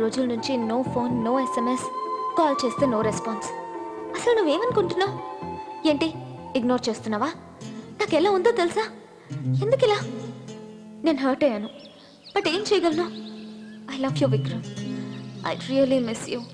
రోజుల నుంచి no phone, no SMS, call చేస్తే నో రెస్పాన్స్. అసలు నువ్వేమనుకుంటున్నావు? ఏంటి ఇగ్నోర్ చేస్తున్నావా? నాకు ఎలా ఉందో తెలుసా? ఎందుకు ఇలా? నేను హర్ట్ అయ్యాను, బట్ ఏం చేయగలను? I love you Vikram. I really miss you.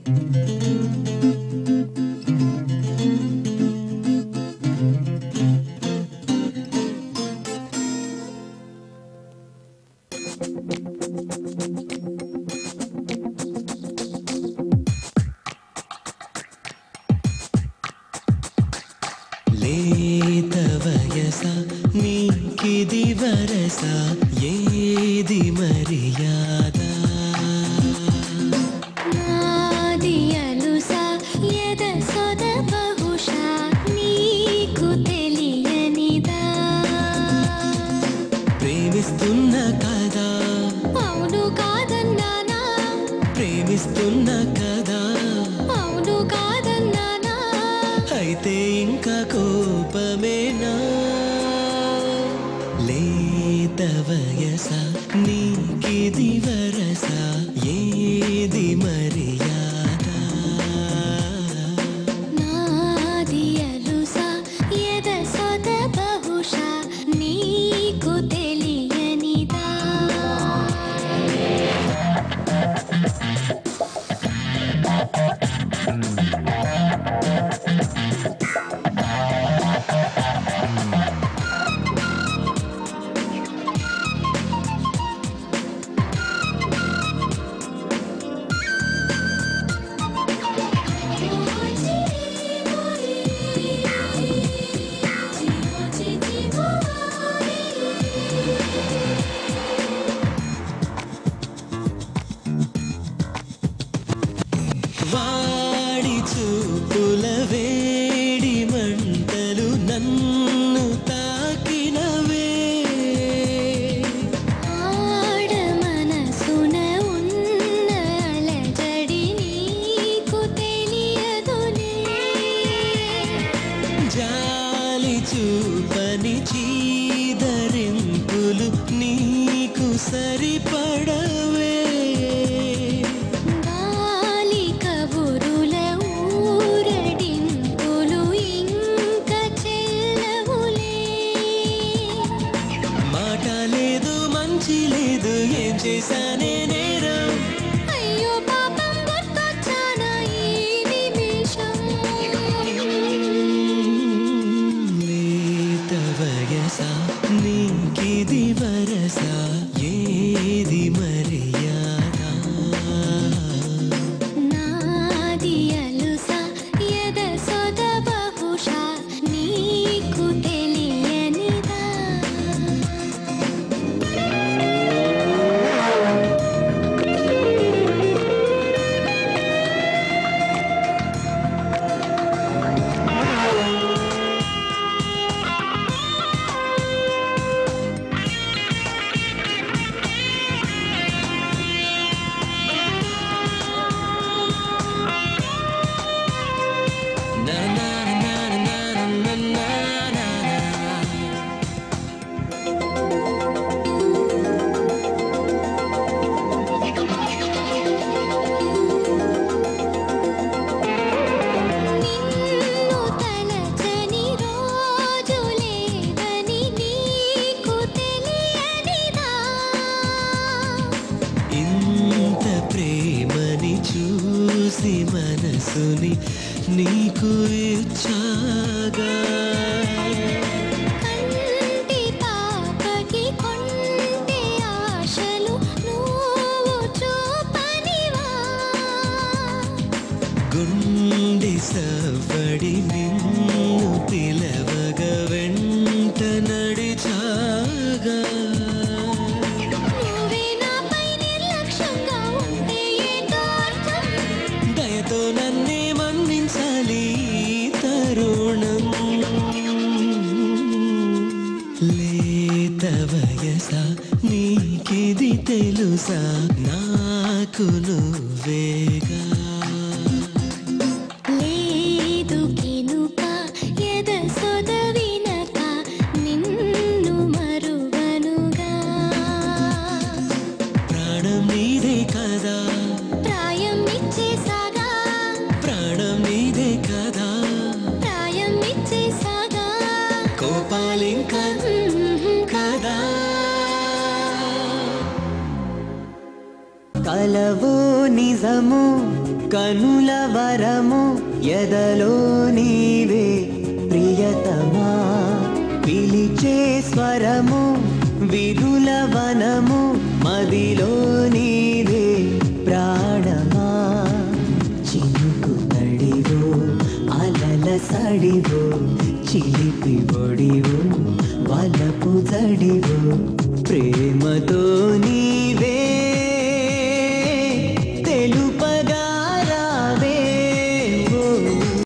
లేత వయస నీకిది వరస ఏది మర్యాద నాది అలుస ఎద సొద బహుశా నీకు తెలియనిదా ప్రేమిస్తున్న కదా అవును కాదన్నానా ప్రేమిస్తున్న కదా అవును కాదన్నానా అయితే ఇంకా కోపమేనా లేత వయస నీకిది వరస ఏది మర్యాద నాది అలుస ఎద సొద బహుశా నీకు తెలియనిదా వాడి చూపుల వేడి మంటలు నన్ను తాకినవే ఆడ మనసున ఉన్న అలజడి నీకు తెలియదులే జాలి చూపని చీదరింపులు నీకు సరిపడవే గాలి కబురుల ఊరడింపులు ఇంక చెల్లవులే మాట లేదు మంచి లేదు ఏం చేశానే నేరం అయ్యో పాపం గుర్తొచ్చానా ఈ నిమిషం లేత వయస నీకిది వరస ఏది మర్యాద నాది అలుస ఎద సొద బహుశా నీకు తెలియనిదా నా నా నా నా నా నా నా నిన్ను తలచని రోజు లేదని నీకు తెలియనిదా ఇంత ప్రేమని చూసి మనసుని నీకు ఇచ్చాగా కంటి పాపకి కొంటి ఆశలు నువ్వు చూపనివా గుండె సవ్వడి నిన్ను పిలవగా వెంట నడిచాగా నువ్వే నాపై నిర్లక్ష్యంగా ఉంటే ఏంటో అర్థం దయతో నన్నే మన్నించాలి ఈ తరుణం లేత వయస నీకిది తెలుసా నాకు నువ్వేగా లేదు కినుక ఎద సొద వినక నిన్ను మరువనుగా ప్రాణం నీదే కదా ప్రాణ కదా కలవో నిజము కనుల వరము ఎదలో నీవే ప్రియతమా పిలిచే స్వరము విధుల వనము మదిలో నీవే ప్రాణమా చినుకు తడివో అలల సడివో చిలిపి ఒడివో వలపు జడివో ప్రేమతో నీవే